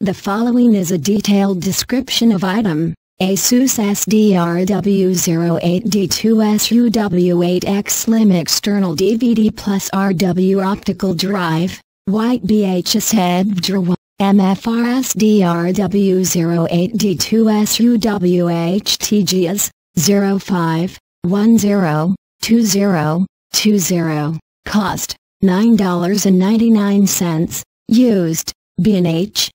The following is a detailed description of item, ASUS SDRW-08D2S-U W8X Slim External DVD+RW Optical Drive, White ASEDVDRWW SDRW-08D2S-U WHT GS 05102020. Cost $9.99. Used B&H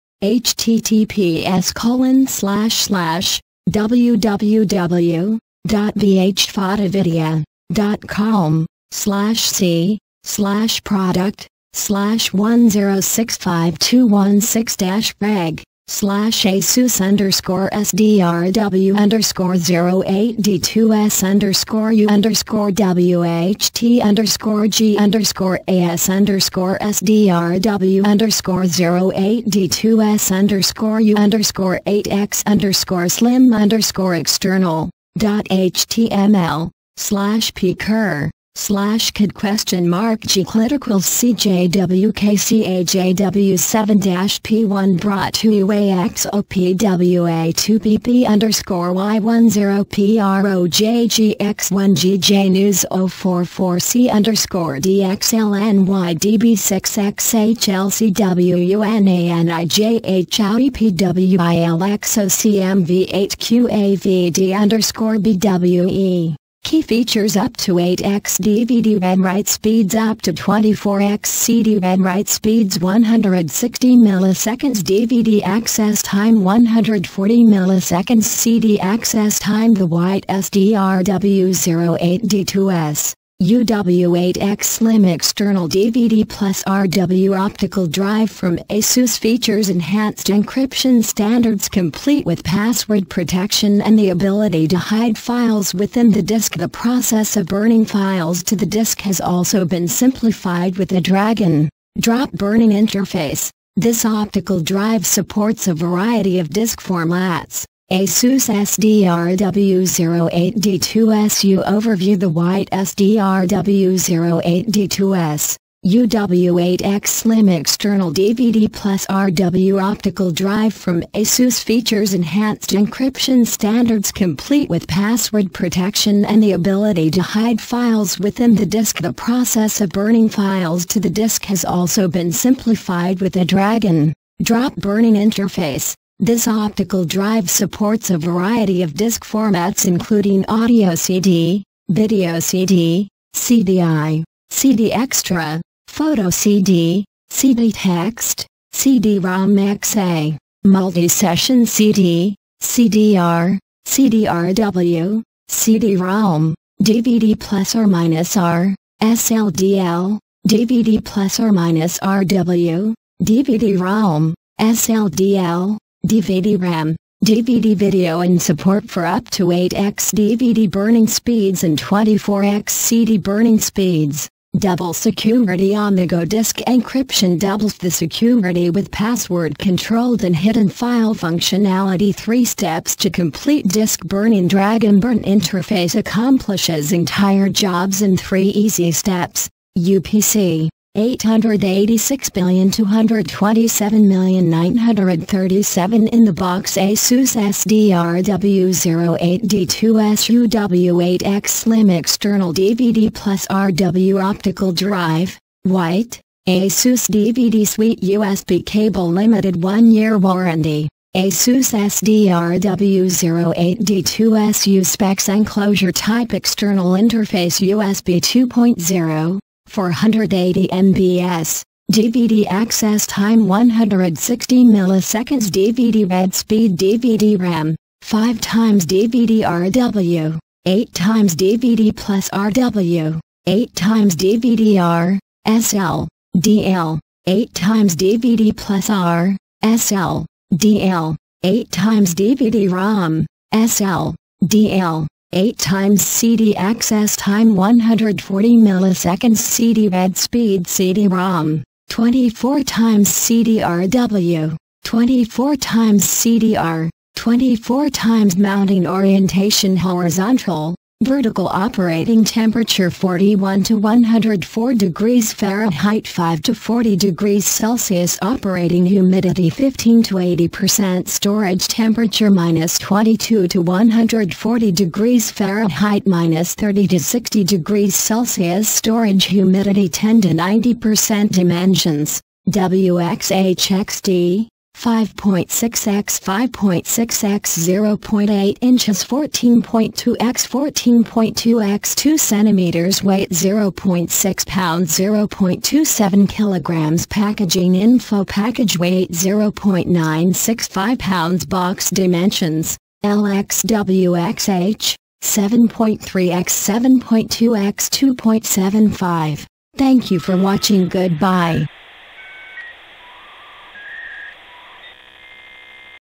https://www.bhphotovideo.com/c/product/10652116-reg /ASUS_SDRW_08D2S_U_8X_slim_SDRW_8X_slim_G_G_JW_KCAJ_7-P1 brought to you AXOPWA20P_Y10PROJGX1GJ News 044C_DXLNYDB6XHLCWUNANIJHOUTPWILXOCMVHQAVD_BWE Key features: up to 8x DVD read write speeds, up to 24x CD read write speeds, 160 milliseconds DVD access time, 140 milliseconds CD access time. The White SDRW-08D2S-U W8X Slim External DVD+RW Optical Drive from ASUS features enhanced encryption standards complete with password protection and the ability to hide files within the disk. The process of burning files to the disk has also been simplified with a drag-and-drop burning interface. This optical drive supports a variety of disk formats. ASUS SDRW-08D2S-U Overview: the White SDRW-08D2S-U W8X Slim External DVD+RW Optical Drive from ASUS features enhanced encryption standards complete with password protection and the ability to hide files within the disk. The process of burning files to the disk has also been simplified with a drag-and-drop burning interface. This optical drive supports a variety of disk formats including audio CD, video CD, CDI, CD extra, photo CD, CD text, CD-ROM XA, multi-session CD, CDR, CD-RW, CD-ROM, DVD+R-R, SLDL, DVD+R-RW, DVD-ROM, SLDL, DVD-RAM, DVD video, and support for up to 8x DVD burning speeds and 24x CD burning speeds. Double security on-the-go disk encryption doubles the security with password-controlled and hidden file functionality. 3 steps to complete disk burning. Drag-and-burn interface accomplishes entire jobs in 3 easy steps. UPC 886,227,937 in the box. ASUS SDRW-08D2S-U W8X Slim External DVD+RW Optical Drive, White, ASUS DVD Suite USB Cable Limited 1-year warranty. ASUS SDRW-08D2S-U Specs: Enclosure Type External Interface USB 2.0 480 MBS, DVD access time 160 milliseconds, DVD read speed, DVD-RAM, 5 times DVD-RW, 8 times DVD+RW, 8 times DVD-R, SL, DL, 8 times DVD+R, SL, DL, 8 times DVD-ROM, SL, DL. 8 times CD access time 140 milliseconds, CD read speed, CD-ROM, 24 times CD-RW, 24 times CDR, 24 times mounting orientation horizontal, Vertical operating temperature 41 to 104 degrees Fahrenheit 5 to 40 degrees Celsius. Operating humidity 15 to 80%. Storage temperature minus 22 to 140 degrees Fahrenheit minus 30 to 60 degrees Celsius. Storage humidity 10 to 90%. Dimensions: WXHXD 5.6x 5.6x 0.8 inches 14.2x 14.2x 2 centimeters. Weight 0.6 pounds 0.27 kilograms. Packaging info: package weight 0.965 pounds. Box dimensions: LXWXH 7.3x 7.2x 2.75. Thank you for watching. Goodbye.